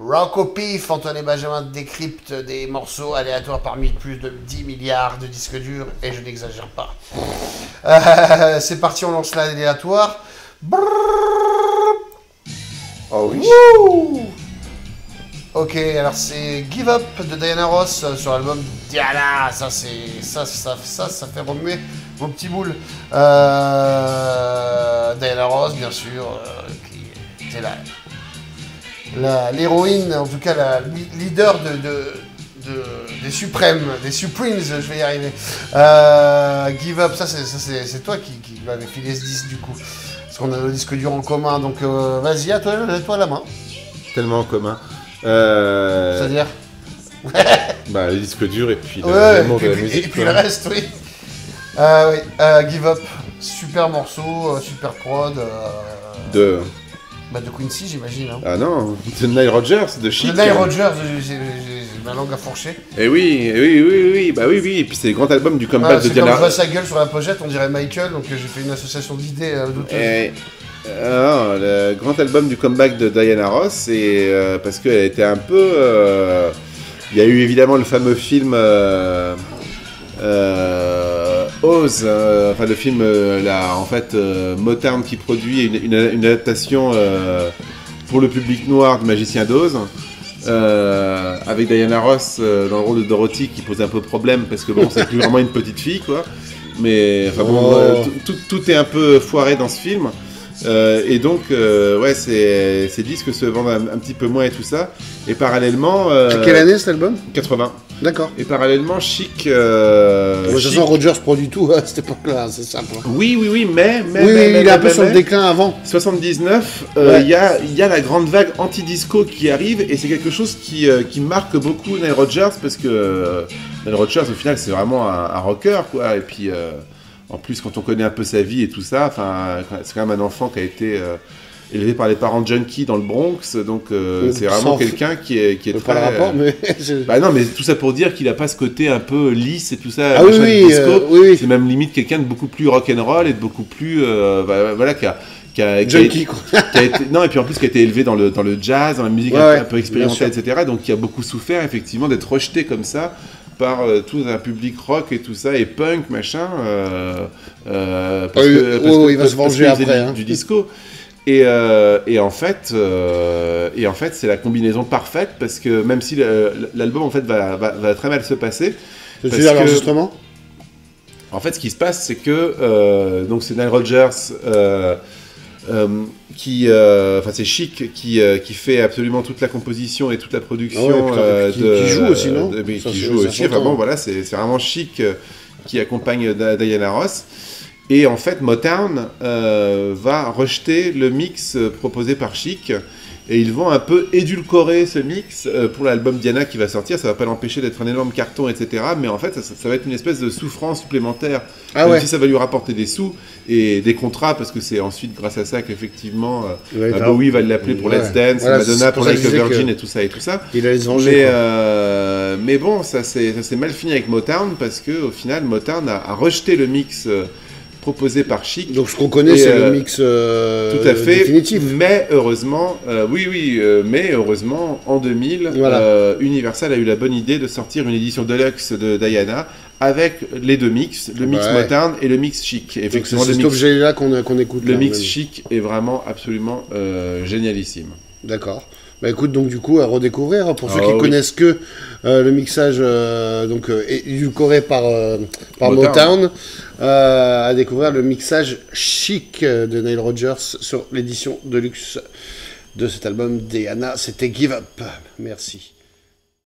Rock au pif, Antoine et Benjamin décryptent des morceaux aléatoires parmi plus de 10 milliards de disques durs, et je n'exagère pas. C'est parti, on lance l'aléatoire. Oh oui. Wouh. Ok, alors c'est Give Up de Diana Ross sur l'album Diana. Ça fait remuer vos petits boules. Diana Ross, bien sûr, qui était l'héroïne, en tout cas la leader des Supremes, je vais y arriver. Give Up, ça c'est toi qui m'avais filé ce disque du coup. Parce qu'on a le disque dur en commun, donc vas-y, à toi la main. Tellement en commun. C'est-à-dire bah, le disque dur et puis l'amour de la musique. Et puis le reste, oui. Oui, Give Up, super morceau, super prod. De Quincy, j'imagine. Hein. Ah non, de Nile Rodgers, de Chic. De Nile Rodgers, j'ai ma langue à fourcher. Et oui, bah oui, et puis c'est le grand album du comeback de Diana. Quand je vois sa gueule sur la pochette, on dirait Michael, donc j'ai fait une association d'idées douteuse. Le grand album du comeback de Diana Ross, et parce qu'elle était un peu... Il y a eu évidemment le fameux film Oz, le film Motown qui produit une adaptation pour le public noir du Magicien d'Oz. Avec Diana Ross dans le rôle de Dorothy qui pose un peu problème parce que bon, c'est plus vraiment une petite fille quoi. Mais enfin bon, tout est un peu foiré dans ce film. Et donc, ces disques se vendent un petit peu moins et tout ça. Et parallèlement... Quelle année cet album ? 80. D'accord. Et parallèlement, Chic... de toute façon, Rodgers produit tout à cette époque-là, c'est simple. Oui, mais il est un peu sur le déclin avant. 79, il y a la grande vague anti-disco qui arrive, et c'est quelque chose qui marque beaucoup Nile Rodgers, parce que Nile Rodgers, au final, c'est vraiment un rocker, quoi. Et puis... en plus, quand on connaît un peu sa vie et tout ça, c'est quand même un enfant qui a été élevé par les parents junkies dans le Bronx, donc c'est vraiment quelqu'un qui est très... Pas le rapport, mais... Bah non, mais tout ça pour dire qu'il a pas ce côté un peu lisse et tout ça. Ah oui, oui. C'est même limite quelqu'un de beaucoup plus rock'n'roll et de beaucoup plus... junkie, quoi. Non, et puis en plus qui a été élevé dans le jazz, dans la musique un peu expérimentale, etc. Donc qui a beaucoup souffert, effectivement, d'être rejeté comme ça par tout un public rock et tout ça, et punk, machin, parce il va se venger après. Du disco. Et en fait, c'est la combinaison parfaite, parce que même si l'album, en fait, va très mal se passer... C'est l'enregistrement ? En fait, ce qui se passe, c'est que donc c'est Nile Rodgers... c'est Chic qui fait absolument toute la composition et toute la production qui joue aussi, non qui joue aussi, vraiment, voilà, c'est vraiment Chic qui accompagne Diana Ross. Et en fait, Motown va rejeter le mix proposé par Chic, et ils vont un peu édulcorer ce mix pour l'album Diana qui va sortir. Ça va pas l'empêcher d'être un énorme carton, etc. Mais en fait, ça va être une espèce de souffrance supplémentaire. Même si ça va lui rapporter des sous et des contrats, parce que c'est ensuite grâce à ça qu'effectivement Bowie va l'appeler pour Let's Dance, Madonna pour Like a Virgin et tout ça. Il allait se venger. Mais bon, ça s'est mal fini avec Motown, parce que au final, Motown a rejeté le mix proposé par Chic. Donc ce qu'on connaît, c'est le mix tout à fait définitif. Mais heureusement, mais heureusement, en 2000, Universal a eu la bonne idée de sortir une édition deluxe de Diana avec les deux mix, le mix Motown et le mix Chic. Effectivement, c'est cet objet-là qu'on écoute. Le mix Chic est vraiment absolument génialissime. D'accord. Bah écoute, donc du coup, à redécouvrir, pour ceux qui connaissent que le mixage édulcoré par Motown, à découvrir le mixage Chic de Nile Rodgers sur l'édition deluxe de cet album Diana. C'était Give Up. Merci.